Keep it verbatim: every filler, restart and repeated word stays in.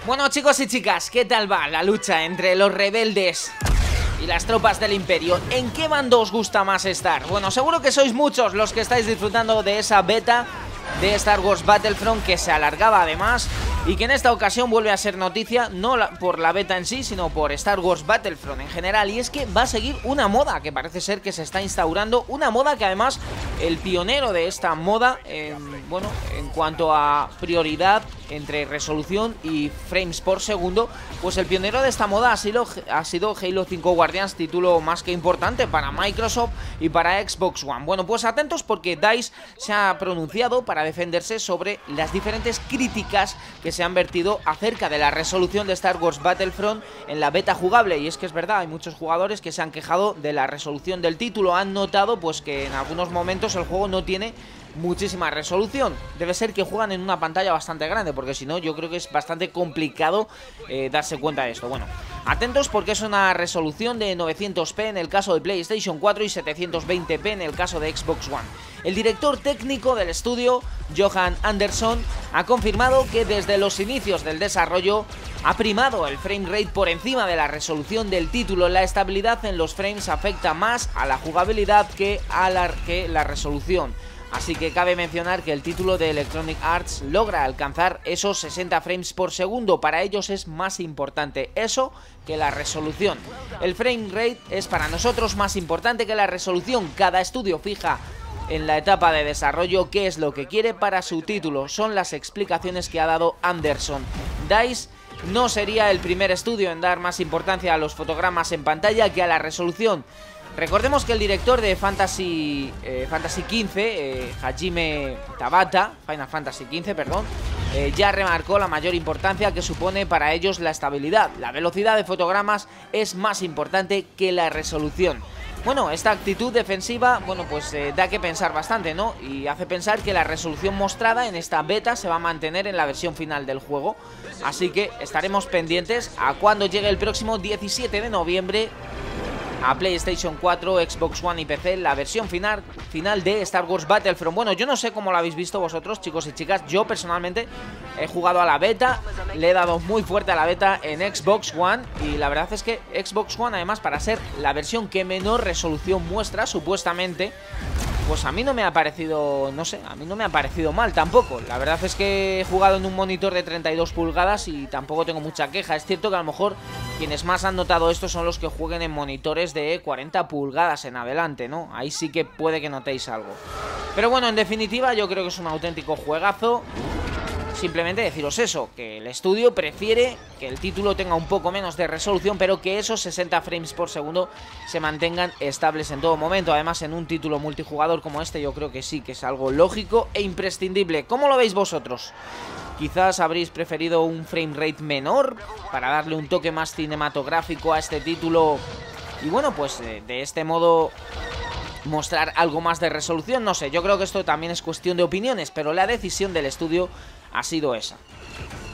Bueno, chicos y chicas, ¿qué tal va la lucha entre los rebeldes y las tropas del Imperio? ¿En qué bando os gusta más estar? Bueno, seguro que sois muchos los que estáis disfrutando de esa beta de Star Wars Battlefront, que se alargaba además y que en esta ocasión vuelve a ser noticia, no la, por la beta en sí, sino por Star Wars Battlefront en general. Y es que va a seguir una moda que parece ser que se está instaurando, una moda que además el pionero de esta moda, en, bueno, en cuanto a prioridad entre resolución y frames por segundo, pues el pionero de esta moda ha sido, ha sido Halo cinco Guardians, título más que importante para Microsoft y para Xbox One. Bueno, pues atentos porque DICE se ha pronunciado para defenderse sobre las diferentes críticas que se han vertido acerca de la resolución de Star Wars Battlefront en la beta jugable. Y es que es verdad, hay muchos jugadores que se han quejado de la resolución del título, han notado pues que en algunos momentos el juego no tiene muchísima resolución. Debe ser que juegan en una pantalla bastante grande, porque si no yo creo que es bastante complicado eh, darse cuenta de esto. Bueno, atentos porque es una resolución de novecientos p en el caso de PlayStation cuatro y setecientos veinte p en el caso de Xbox One. El director técnico del estudio, Johan Anderson, ha confirmado que desde los inicios del desarrollo ha primado el frame rate por encima de la resolución del título. La estabilidad en los frames afecta más a la jugabilidad que a la, que la resolución. Así que cabe mencionar que el título de Electronic Arts logra alcanzar esos sesenta frames por segundo. Para ellos es más importante eso que la resolución. El frame rate es para nosotros más importante que la resolución. Cada estudio fija en la etapa de desarrollo qué es lo que quiere para su título. Son las explicaciones que ha dado Anderson. DICE no sería el primer estudio en dar más importancia a los fotogramas en pantalla que a la resolución. Recordemos que el director de Fantasy, eh, Fantasy quince, eh, Hajime Tabata, Final Fantasy quince, perdón, eh, ya remarcó la mayor importancia que supone para ellos la estabilidad. La velocidad de fotogramas es más importante que la resolución. Bueno, esta actitud defensiva, bueno, pues eh, da que pensar bastante, ¿no? Y hace pensar que la resolución mostrada en esta beta se va a mantener en la versión final del juego. Así que estaremos pendientes a cuando llegue el próximo diecisiete de noviembre a PlayStation cuatro, Xbox One y P C la versión final, final de Star Wars Battlefront. Bueno, yo no sé cómo lo habéis visto vosotros, chicos y chicas. Yo personalmente he jugado a la beta, le he dado muy fuerte a la beta en Xbox One, y la verdad es que Xbox One, además, para ser la versión que menor resolución muestra, supuestamente, pues a mí no me ha parecido, no sé, a mí no me ha parecido mal tampoco. La verdad es que he jugado en un monitor de treinta y dos pulgadas y tampoco tengo mucha queja. Es cierto que a lo mejor quienes más han notado esto son los que jueguen en monitores de cuarenta pulgadas en adelante, ¿no? Ahí sí que puede que notéis algo. Pero bueno, en definitiva yo creo que es un auténtico juegazo. Simplemente deciros eso, que el estudio prefiere que el título tenga un poco menos de resolución, pero que esos sesenta frames por segundo se mantengan estables en todo momento. Además, en un título multijugador como este, yo creo que sí, que es algo lógico e imprescindible. ¿Cómo lo veis vosotros? Quizás habréis preferido un frame rate menor para darle un toque más cinematográfico a este título y bueno, pues de, de este modo mostrar algo más de resolución. No sé, yo creo que esto también es cuestión de opiniones, pero la decisión del estudio ha sido esa.